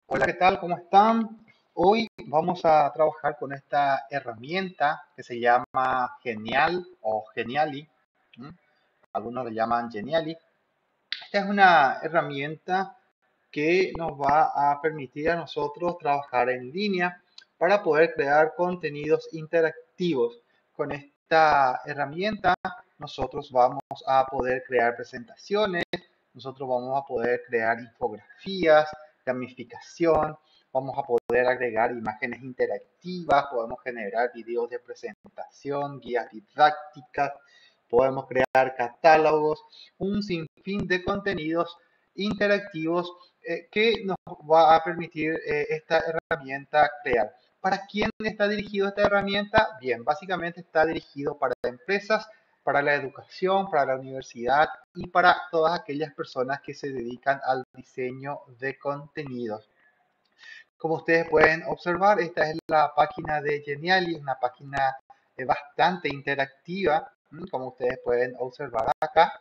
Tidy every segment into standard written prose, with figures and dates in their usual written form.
Hola, ¿qué tal? ¿Cómo están? Hoy vamos a trabajar con esta herramienta que se llama Genial o Geniali. ¿M? Algunos le llaman Geniali. Esta es una herramienta que nos va a permitir a nosotros trabajar en línea para poder crear contenidos interactivos. Con esta herramienta nosotros vamos a poder crear presentaciones, nosotros vamos a poder crear infografías, gamificación, vamos a poder agregar imágenes interactivas, podemos generar videos de presentación, guías didácticas, podemos crear catálogos, un sinfín de contenidos interactivos que nos va a permitir esta herramienta crear. ¿Para quién está dirigido esta herramienta? Bien, básicamente está dirigido para empresas, para la educación, para la universidad y para todas aquellas personas que se dedican al diseño de contenidos. Como ustedes pueden observar, esta es la página de Geniali, una página bastante interactiva, como ustedes pueden observar acá.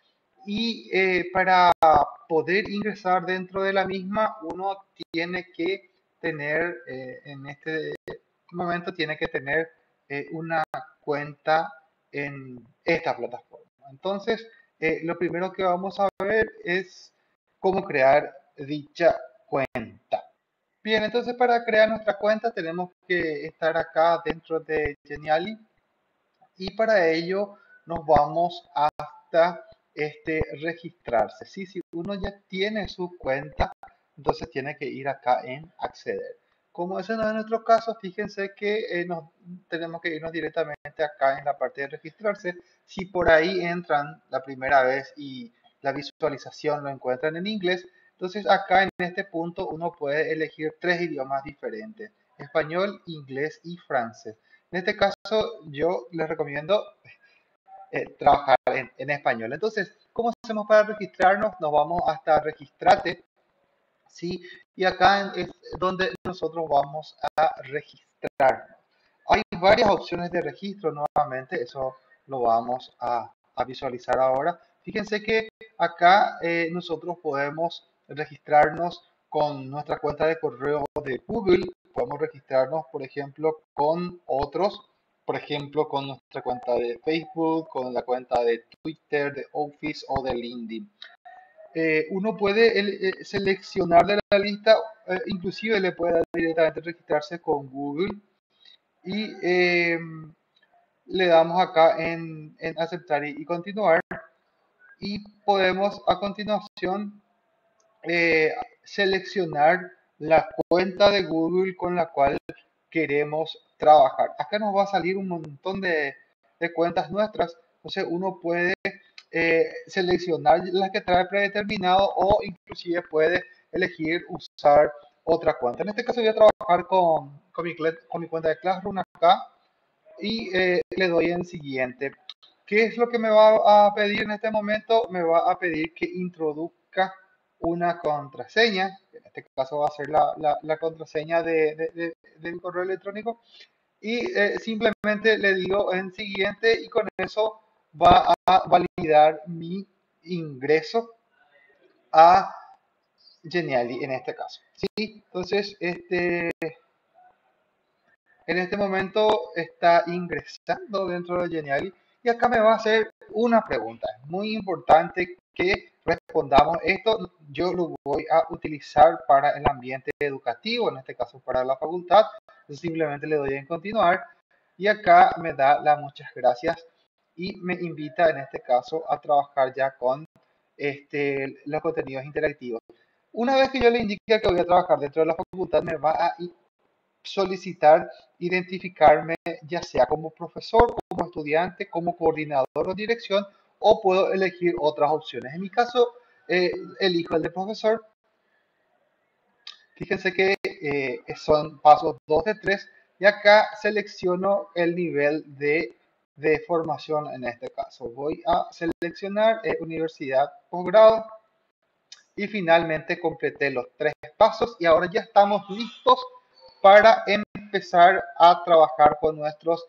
Y para poder ingresar dentro de la misma, uno tiene que tener, en este momento, tiene que tener una cuenta en esta plataforma. Entonces, lo primero que vamos a ver es cómo crear dicha cuenta. Bien, entonces para crear nuestra cuenta tenemos que estar acá dentro de Geniali y para ello nos vamos hasta registrarse. ¿Sí? Si uno ya tiene su cuenta, entonces tiene que ir acá en acceder. Como ese no es nuestro caso, fíjense que tenemos que irnos directamente acá en la parte de registrarse. Si por ahí entran la primera vez y la visualización lo encuentran en inglés, entonces acá en este punto uno puede elegir tres idiomas diferentes: español, inglés y francés. En este caso, yo les recomiendo trabajar en español. Entonces, ¿cómo hacemos para registrarnos? Nos vamos hasta Registrate, ¿sí? Y acá es donde nosotros vamos a registrarnos. Hay varias opciones de registro nuevamente, eso lo vamos a visualizar ahora. Fíjense que acá nosotros podemos registrarnos con nuestra cuenta de correo de Google, podemos registrarnos, por ejemplo, con otros, por ejemplo, con nuestra cuenta de Facebook, con la cuenta de Twitter, de Office o de LinkedIn. Uno puede seleccionar de la lista, inclusive le puede dar directamente registrarse con Google y le damos acá en aceptar y continuar y podemos a continuación seleccionar la cuenta de Google con la cual queremos trabajar. Acá nos va a salir un montón de cuentas nuestras, entonces uno puede seleccionar las que trae predeterminado o inclusive puede elegir usar otra cuenta. En este caso voy a trabajar con mi cuenta de Classroom acá y le doy en siguiente. ¿Qué es lo que me va a pedir en este momento? Me va a pedir que introduzca una contraseña. En este caso va a ser la contraseña de mi correo electrónico. Y simplemente le digo en siguiente y con eso va a validar mi ingreso a Geniali en este caso. ¿Sí? Entonces, en este momento está ingresando dentro de Geniali y acá me va a hacer una pregunta. Es muy importante que respondamos esto. Yo lo voy a utilizar para el ambiente educativo, en este caso para la facultad. Entonces simplemente le doy en continuar y acá me da las muchas gracias y me invita en este caso a trabajar ya con los contenidos interactivos. Una vez que yo le indique que voy a trabajar dentro de la facultad, me va a solicitar identificarme ya sea como profesor, como estudiante, como coordinador o dirección, o puedo elegir otras opciones. En mi caso, elijo el de profesor. Fíjense que son pasos 2 de 3 y acá selecciono el nivel de formación en este caso. Voy a seleccionar universidad posgrado y finalmente completé los 3 pasos y ahora ya estamos listos para empezar a trabajar con nuestros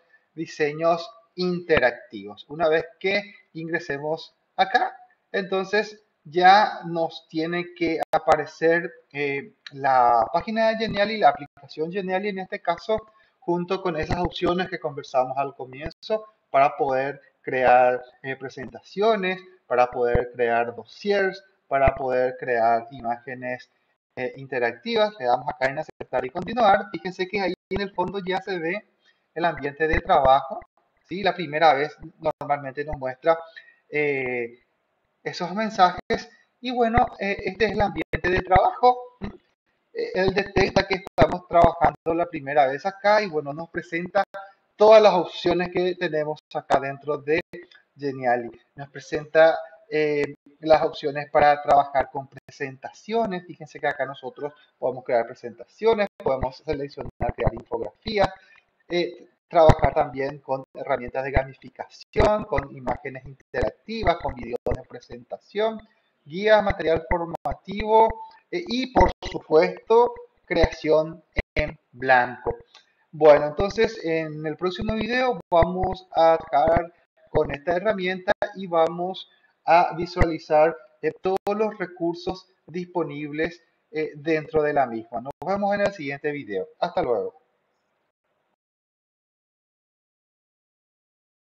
diseños interactivos. Una vez que ingresemos acá, entonces ya nos tiene que aparecer la página de Geniali, la aplicación Geniali en este caso, junto con esas opciones que conversamos al comienzo para poder crear presentaciones, para poder crear dossiers, para poder crear imágenes interactivas. Le damos acá en aceptar y continuar. Fíjense que ahí en el fondo ya se ve el ambiente de trabajo. ¿Sí? La primera vez normalmente nos muestra eh, esos mensajes y bueno, este es el ambiente de trabajo. Él detecta que estamos trabajando la primera vez acá y bueno, nos presenta todas las opciones que tenemos acá dentro de Geniali. Nos presenta las opciones para trabajar con presentaciones. Fíjense que acá nosotros podemos crear presentaciones, podemos seleccionar, crear infografías, trabajar también con herramientas de gamificación, con imágenes interactivas, con videos de presentación, guías, material formativo y por supuesto creación en blanco. Bueno, entonces en el próximo video vamos a trabajar con esta herramienta y vamos a visualizar todos los recursos disponibles dentro de la misma. Nos vemos en el siguiente video. Hasta luego.